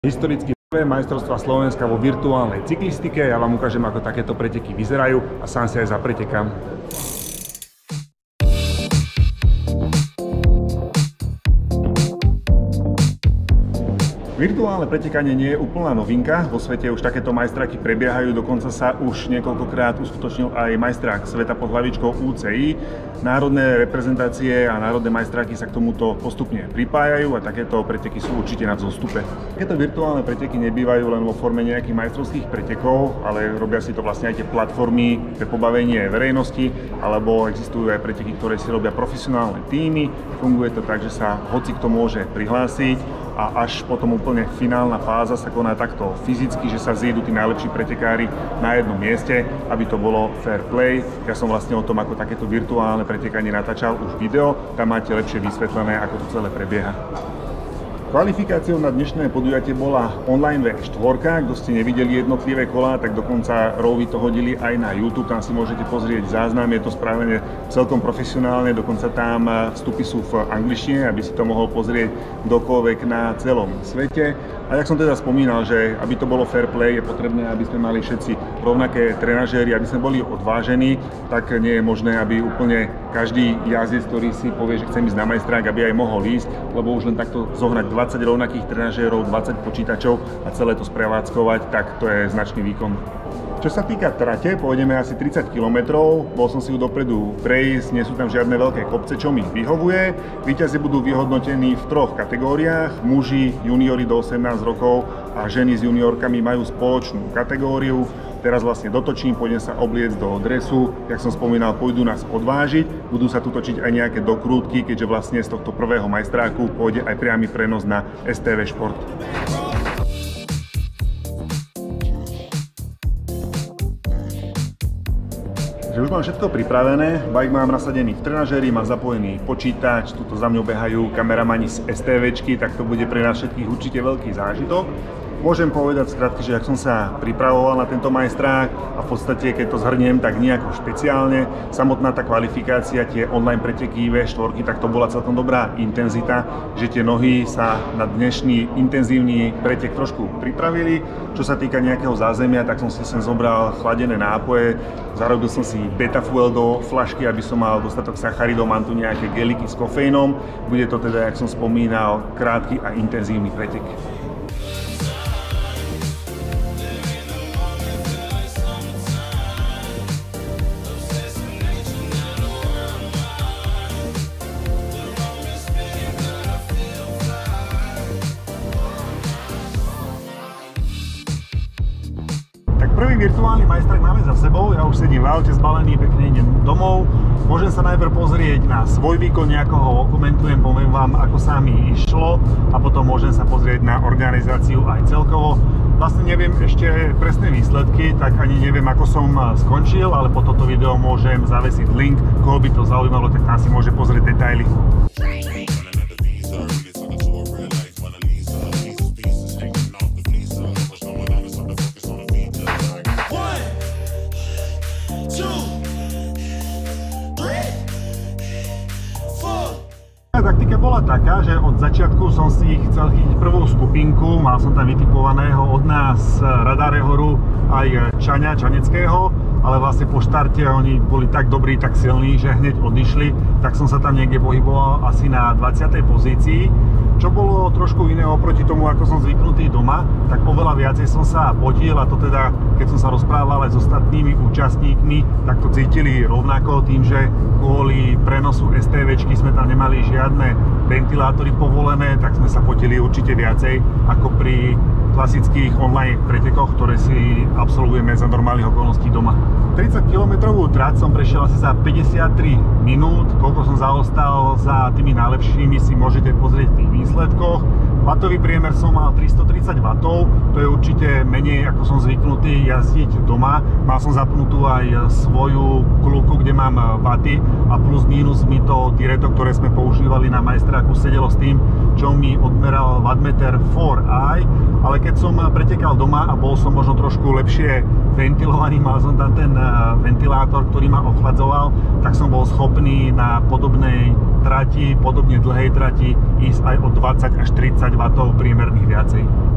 Historicky prvé majstrovstvá Slovenska vo virtuálnej cyklistike. Ja vám ukážem, ako takéto preteky vyzerajú a sám si aj zapretekám. Virtuálne pretekanie nie je úplná novinka. Vo svete už takéto majstráky prebiehajú, dokonca sa už niekoľkokrát uskutočnil aj majstrák sveta pod hlavičkou UCI. Národné reprezentácie a národné majstráky sa k tomuto postupne pripájajú a takéto preteky sú určite na vzostupe. Takéto virtuálne preteky nebývajú len vo forme nejakých majstrovských pretekov, ale robia si to vlastne aj tie platformy pre pobavenie verejnosti, alebo existujú aj preteky, ktoré si robia profesionálne tímy. Funguje to tak, že sa hocikto môže prihlásiť a až potom úplne finálna fáza sa koná takto fyzicky, že sa zídu tí najlepší pretekári na jednom mieste, aby to bolo fair play. Ja som vlastne o tom, ako takéto virtuálne pretekanie natáčal už video, tam máte lepšie vysvetlené, ako to celé prebieha. Kvalifikáciou na dnešné podujatie bola online V4. Kto ste nevideli jednotlivé kolá, tak dokonca Rovi to hodili aj na YouTube, tam si môžete pozrieť záznam, je to spravené celkom profesionálne, dokonca tam vstupy sú v angličtine, aby si to mohol pozrieť kdokoľvek na celom svete. A jak som teda spomínal, že aby to bolo fair play, je potrebné, aby sme mali všetci rovnaké trenažéry, aby sme boli odvážení, tak nie je možné, aby úplne každý jazdec, ktorý si povie, že chce ísť na majstrák, aby aj mohol ísť, lebo už len takto zohnať 20 rovnakých trenažérov, 20 počítačov a celé to sprevádzkovať, tak to je značný výkon. Čo sa týka trate, pôjdeme asi 30 km, bol som si ju dopredu prejsť, nie sú tam žiadne veľké kopce, čo mi vyhovuje. Víťazi budú vyhodnotení v troch kategóriách, muži, juniori do 18 rokov a ženy s juniorkami majú spoločnú kategóriu. Teraz vlastne dotočím, pôjdem sa obliecť do dresu, jak som spomínal, pôjdu nás odvážiť, budú sa tu točiť aj nejaké dokrútky, keďže vlastne z tohto prvého majstráku pôjde aj priamy prenos na STV Šport. Že už mám všetko pripravené, bike mám nasadený v trenažéri, mám zapojený počítač, tuto za mňou behajú kameramani z STVčky, tak to bude pre nás všetkých určite veľký zážitok. Môžem povedať skrátke, že ak som sa pripravoval na tento majstrák a v podstate, keď to zhrniem, tak nejako špeciálne. Samotná tá kvalifikácia, tie online preteky V4, tak to bola celkom dobrá intenzita, že tie nohy sa na dnešný intenzívny pretek trošku pripravili. Čo sa týka nejakého zázemia, tak som si sem zobral chladené nápoje, zarobil som si beta fuel do flašky, aby som mal dostatok sacharidov, mám tu nejaké geliky s kofeínom. Bude to teda, jak som spomínal, krátky a intenzívny pretek. Prvý virtuálny majstrák máme za sebou, ja už sedím v aute zbalený, pekne idem domov. Môžem sa najprv pozrieť na svoj výkon, nejako ho okomentujem, poviem vám, ako sa mi išlo a potom môžem sa pozrieť na organizáciu aj celkovo. Vlastne neviem ešte presné výsledky, tak ani neviem, ako som skončil, ale po toto video môžem zavesiť link, koho by to zaujímalo, tak tam si môže pozrieť detaily. Taktika bola taká, že od začiatku som si chcel chytiť prvú skupinku, mal som tam vytipovaného od nás Radarehoru aj Čaňa Čaneckého, ale vlastne po štarte oni boli tak dobrí, tak silní, že hneď odišli, tak som sa tam niekde pohyboval asi na 20. pozícii. Čo bolo trošku iné oproti tomu, ako som zvyknutý doma, tak oveľa viacej som sa potil a to teda, keď som sa rozprával aj s ostatnými účastníkmi, tak to cítili rovnako tým, že kvôli prenosu STVčky sme tam nemali žiadne ventilátory povolené, tak sme sa potili určite viacej ako pri klasických online pretekoch, ktoré si absolvujeme za normálnych okolností doma. 30 km trať som prešiel asi za 53 minút, koľko som zaostal za tými najlepšími si môžete pozrieť v tých výsledkoch. Watový priemer som mal 330 W, to je určite menej ako som zvyknutý jazdiť doma. Mal som zapnutú aj svoju kľúku, kde mám waty a plus minus mi to direto, ktoré sme používali na majstráku, sedelo s tým, čo mi odmeral wattmeter 4i, ale keď som pretekal doma a bol som možno trošku lepšie ventilovaný, mal som tam ten ventilátor, ktorý ma ochladzoval, tak som bol schopný na podobnej trati, podobne dlhej trati ísť aj o 20 až 30 W priemerných viacej.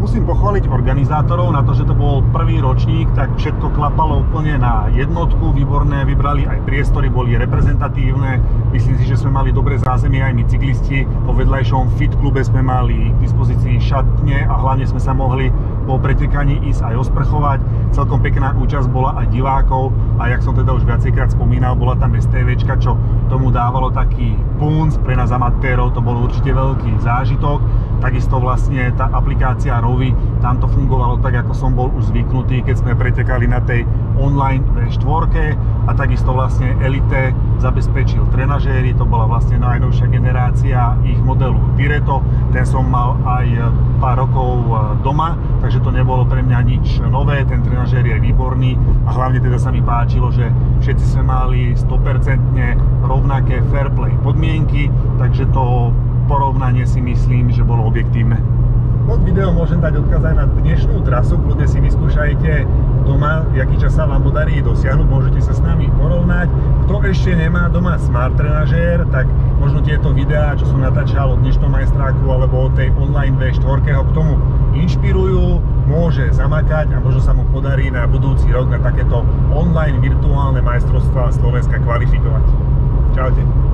Musím pochváliť organizátorov na to, že to bol prvý ročník, tak všetko klapalo úplne na jednotku, výborné, vybrali aj priestory, boli reprezentatívne. Myslím si, že sme mali dobré zázemie aj my cyklisti. Po vedľajšom fit klube sme mali k dispozícii šatne a hlavne sme sa mohli po pretekaní ísť aj osprchovať. Celkom pekná účasť bola aj divákov a jak som teda už viacejkrát spomínal, bola tam STVčka, čo tomu dávalo taký punc. Pre nás amatérov to bol určite veľký zážitok. Takisto vlastne tá aplikácia Rovi, tam to fungovalo tak, ako som bol už zvyknutý, keď sme pretekali na tej online V4 a takisto vlastne Elite zabezpečil trenažéry, to bola vlastne najnovšia generácia ich modelu Direto, ten som mal aj pár rokov doma, takže to nebolo pre mňa nič nové, ten trenažér je výborný a hlavne teda sa mi páčilo, že všetci sme mali 100% rovnaké fair play podmienky, takže to porovnanie si myslím, že bolo objektívne. Pod videom môžem dať odkaz aj na dnešnú trasu, kľudne si vyskúšajte doma, aký čas sa vám podarí dosiahnuť, môžete sa s nami porovnať. Kto ešte nemá doma smart trenažér, tak možno tieto videá, čo som natáčal o dnešnom majstráku alebo o tej online V4, ho k tomu inšpirujú, môže zamakať a možno sa mu podarí na budúci rok na takéto online virtuálne majstrovstvá Slovenska kvalifikovať. Čaute.